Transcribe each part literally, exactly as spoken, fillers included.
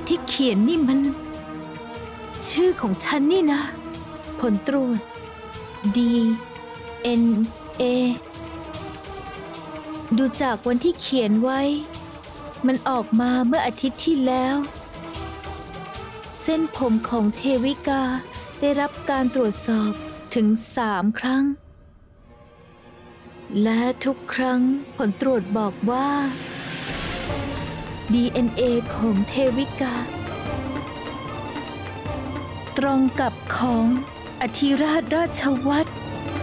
ที่เขียนนี่มันชื่อของฉันนี่นะผลตรวจ ดี เอ็น เอ ดูจากวันที่เขียนไว้มันออกมาเมื่ออาทิตย์ที่แล้วเส้นผมของเทวิกาได้รับการตรวจสอบถึงสามครั้งและทุกครั้งผลตรวจบอกว่า ดี เอ็น เอ ของเทวิกาตรงกับของอธิราชราชวัตร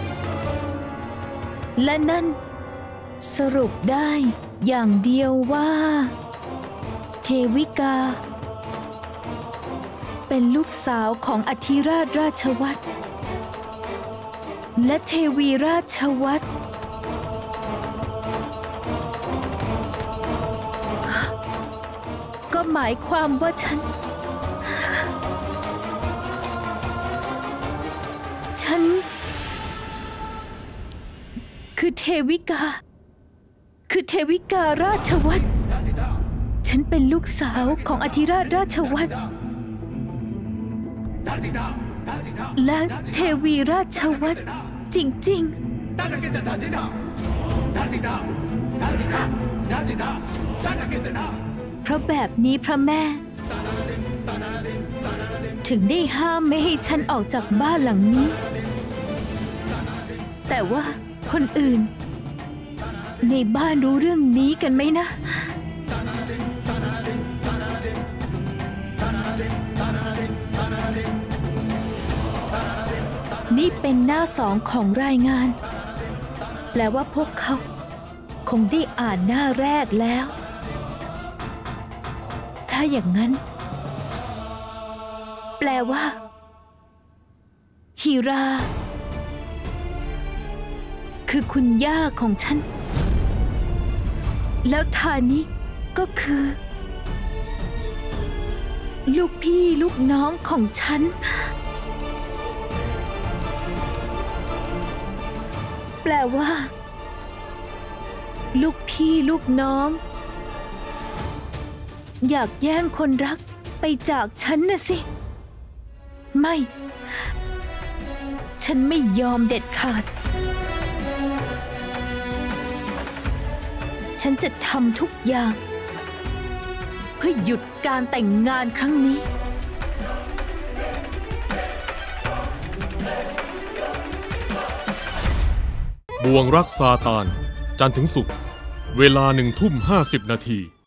และนั่นสรุปได้อย่างเดียวว่าเทวิกาเป็นลูกสาวของอธิราชราชวัตรและเทวีราชวัตรก็หมายความว่าฉันฉันคือเทวิกาคือเทวิการาชวัตรฉันเป็นลูกสาวของอธิราชราชวัตรและเทวีราชวัตรจริงๆเพราะแบบนี้พระแม่ถึงได้ห้ามไม่ให้ฉันออกจากบ้านหลังนี้แต่ว่าคนอื่นในบ้านรู้เรื่องนี้กันไหมนะนี่เป็นหน้าสองของรายงานแปลว่าพวกเขาคงได้อ่านหน้าแรกแล้วถ้าอย่างนั้นแปลว่าฮีราคือคุณย่าของฉันแล้วทานิก็คือลูกพี่ลูกน้องของฉันแปลว่าลูกพี่ลูกน้องอยากแย่งคนรักไปจากฉันน่ะสิไม่ฉันไม่ยอมเด็ดขาดฉันจะทำทุกอย่างเพื่อหยุดการแต่งงานครั้งนี้บ่วงรักซาตานจันทร์ถึงศุกร์เวลาหนึ่งทุ่มห้าสิบนาที